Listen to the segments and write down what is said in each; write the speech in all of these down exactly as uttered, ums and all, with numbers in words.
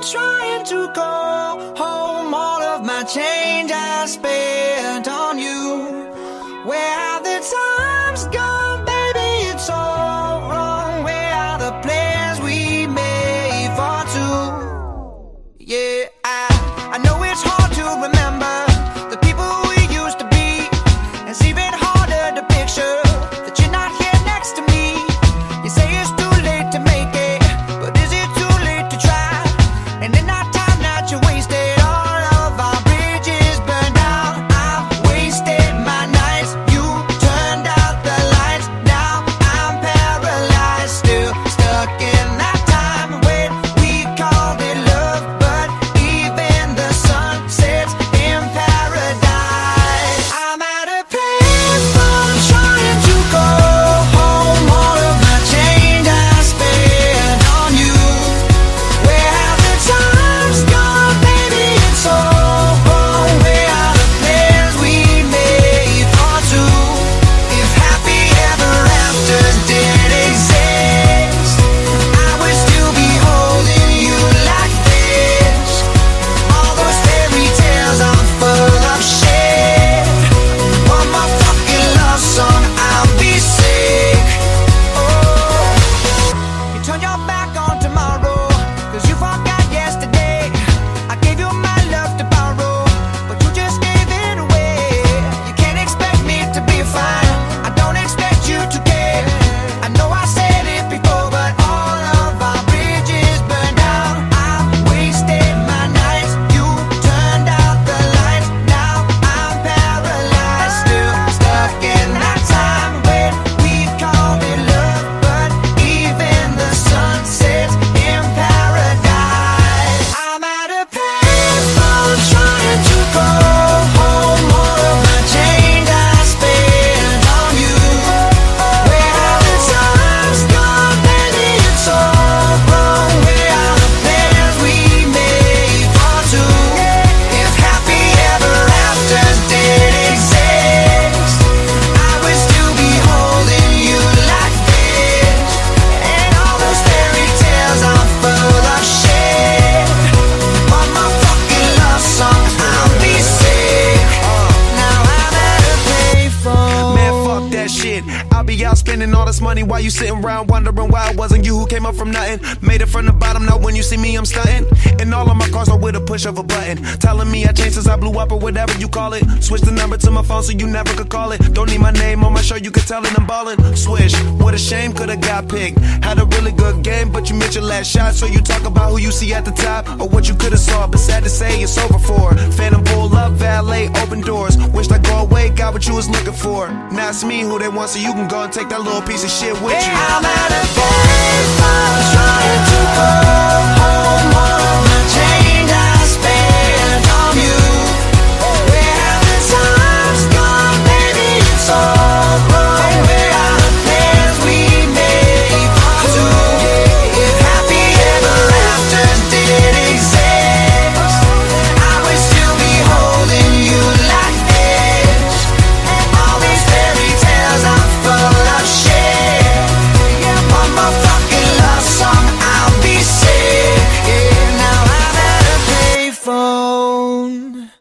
trying to call home all of my change I spent on you. Where have the times gone, baby? It's all wrong. Where are the plans we made for two? Yeah, I, I know it's hard to remember the people we used to be. It's even harder to picture that you're not here next to me. You say it's too late to make it, but is it too late to try? And in that time that you wasted, all of our bridges burned out. I've wasted my nights, you turned out the lights. Now I'm paralyzed, still stuck in that time when we called it love. But even the sun sets in paradise. I'm at a place from trying to go home. All of my change I spent on you. Where have the times gone, baby? It's all wrong. Where are the plans we made for two? If happy ever afters did exist, I would still be holding you like this. All those fairy tales are full of shit. One more fucking love song, I'll be sick. Oh, you turn your back on tomorrow, cause you forgot yesterday. I gave you my love to borrow, but you just gave it away. You can't expect me to be fine, I don't expect you to care. I know I said it before, but all of our bridges burned out. I wasted my nights, you turned out the lights. Now I'm paralyzed, still stuck in that time when we called it love. But even the sun sets in paradise. I'm at a place from trying to go home. All of my change I spent on you. Where have the times gone, baby? It's all wrong. Where are the plans we made for two? If happy ever afters did exist, I would still be holding you like this. And all those fairy tales are full of shit. One more fucking love song, I'll be sick. Now I'm at a payphone. Man, fuck that shit. I'll be out spending all this money while you sitting around wondering why it wasn't you who came up from nothing. Made it from the bottom, now when you see me, I'm stunting. And all of my cars are with a push of a button, telling me I changed since I blew up or whatever you call it. Switch the number to my phone so you never could call it. Don't need my name on my show, you could tell it I'm ballin'. Swish, what a shame, could've got picked. Had a really good game, but you missed your last shot. So you talk about who you see at the top, or what you could've saw, but sad to say it's over for. Phantom pull up, valet, open doors. Wished I go away, got what you was looking for. Now it's me who they want, so you can go and take that little piece of shit with you. I'm at a place from trying to go home. All of my change I spent on you. Where have the times gone, baby? It's all wrong. Where are the plans we made for two? If happy ever afters did exist, I would still be holding you like this. And all these fairy tales are full of shit. One more fucking love song, I'll be sick. Yeah, now I'm at a payphone.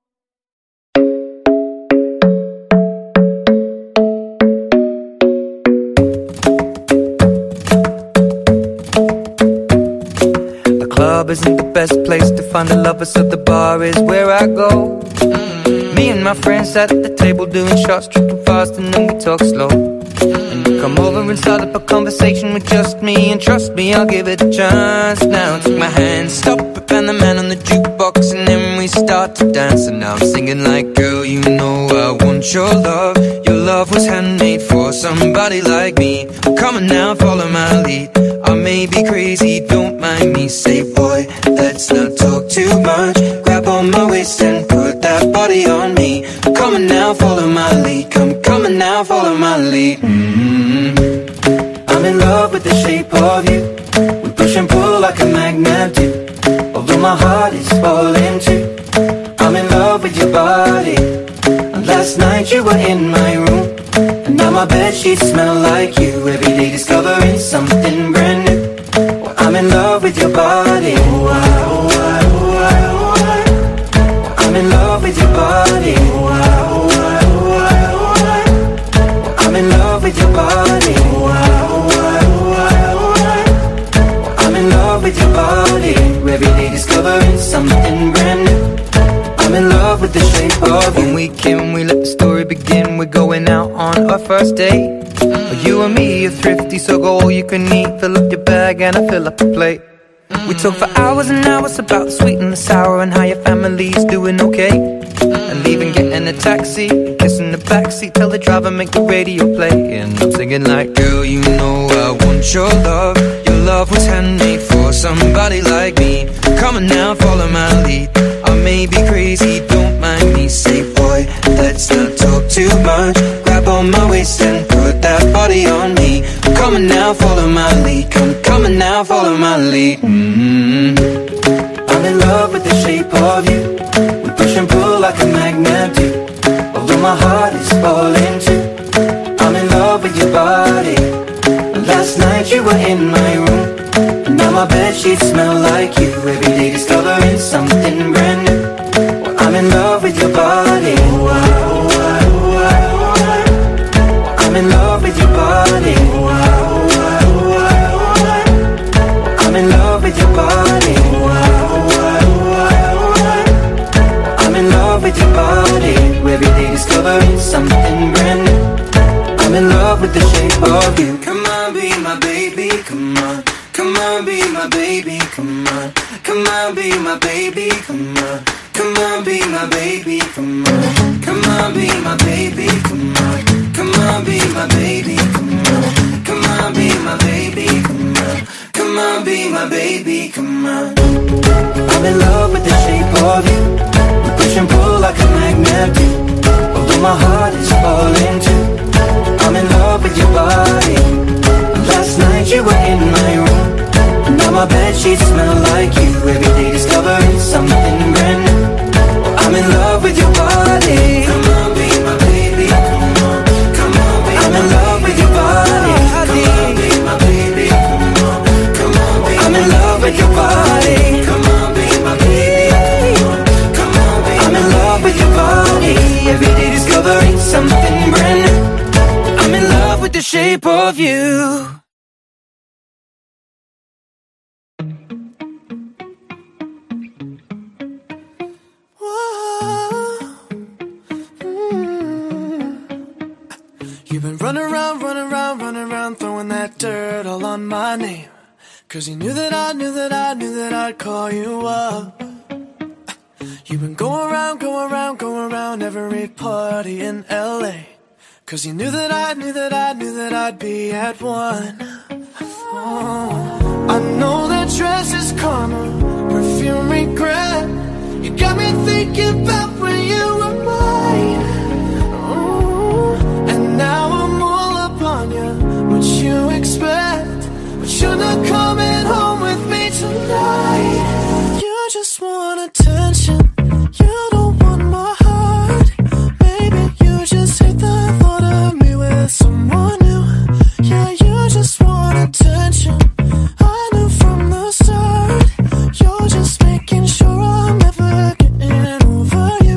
The club isn't the best place to find a lover, so the bar is where I go. Mm-hmm. Me and my friends sat at the table doing shots, tripping fast, and then we talk slow. And you come over and start up a conversation with just me, and trust me, I'll give it a chance. Now take my hand, stop it, and the man on the jukebox, and then we start to dance. And now I'm singing like, girl, you know I want your love. Your love was handmade for somebody like me. Come on now, follow my lead. I may be crazy, don't mind me. Say, boy, let's not talk too much. Grab on my waist and put that body on me. Come on now, follow my lead. Come, come on now, follow my lead. Mm-hmm. I'm in love with the shape of you. We push and pull like a magnet do. Although my heart is falling too, I'm in love with your body. And last night you were in my room, and now my bedsheets smell like you. Every day discovering something brand new. Well, I'm in love with your body. Ooh, I, ooh, I, ooh, I, ooh, I. I'm in love with your body. Ooh, I, ooh, I, ooh, I, ooh, I. I'm in love with your body. Ooh, I, ooh, I, ooh, I, ooh, I. I'm in love with your body. Every day discovering something brand new. I'm in love with the shape of you. When we can, we let the story begin. We're going out on our first date. You and me are thrifty, so go all you can eat. Fill up your bag and I fill up the plate. We talk for hours and hours about the sweet and the sour and how your family's doing okay. And leaving, getting a taxi, kissing the backseat, tell the driver make the radio play. And I'm singing like, girl, you know I want your love. Your love was handmade for somebody like me. Come on now, follow my lead. I may be crazy, don't mind me. Say, boy, let's not talk too much. Grab on my waist and put that body on me. Come on now, follow my lead. Come, come on now, follow my lead. Mm-hmm. I'm in love with the shape of you. We push and pull like a magnet do. Although my heart is falling too. I'm in love with your body. Last night you were in my room. Now my bedsheets smell like you. Every day discovering something brand new. Well, I'm in love with your body. Ooh, I, ooh, I, ooh, I, ooh, I. I'm in love with your body. Ooh, I, ooh, I, ooh, I, ooh, I. I'm in love with your body. Ooh, I, ooh, I, ooh, I, ooh, I. I'm in love with your body. Every day discovering something brand new. I'm in love with the shape of you. Come on, be my baby, come on. Come on, be my baby, come on. Come on, be my baby, come on. Come on, be my baby, come on. Come on, be my baby, come on. Come on, be my baby, come on. Come on, be my baby, come on. Come on, be my baby, come on. I'm in love with the shape of you. We push and pull like a magnet do. Although my heart is falling too. I'm in love with your body. Last night you were in my room. Now my bedsheets smell like you. Every day discovering something brand new. I'm in love with your body. Come on, be my baby. Come on, come on, be I'm in love with your body. Come on, be my baby. Come on, come on, be I'm in love with your body. Come on, be my baby. Come on, come on, be I'm in love with your body. Every day discovering something brand new. I'm in love with the shape of you. You've been running around, running around, running around, throwing that dirt all on my name. Cause you knew that I knew that I knew that I'd call you up. You've been going around, going around, going around every party in L A. Cause you knew that I knew that I knew that I'd be at one. Oh, I know that dress is karma, perfume regret. You got me thinking about when you were mine. Now I'm all up on you, what you expect? But you're not coming home with me tonight. You just want attention, you don't want my heart. Maybe you just hate the thought of me with someone new. Yeah, you just want attention, I knew from the start. You're just making sure I'm never getting over you.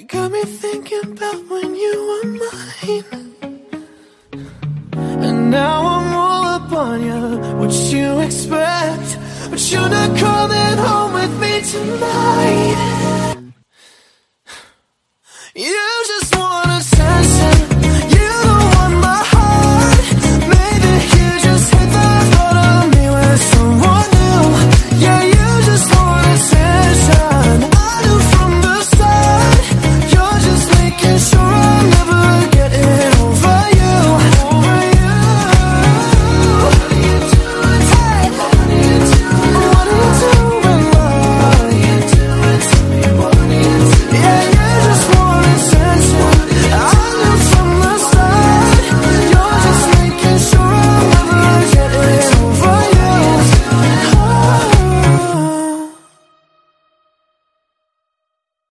You got me thinking about when you were mine. And now I'm all up on you. What you expect? But you're not coming home with me tonight.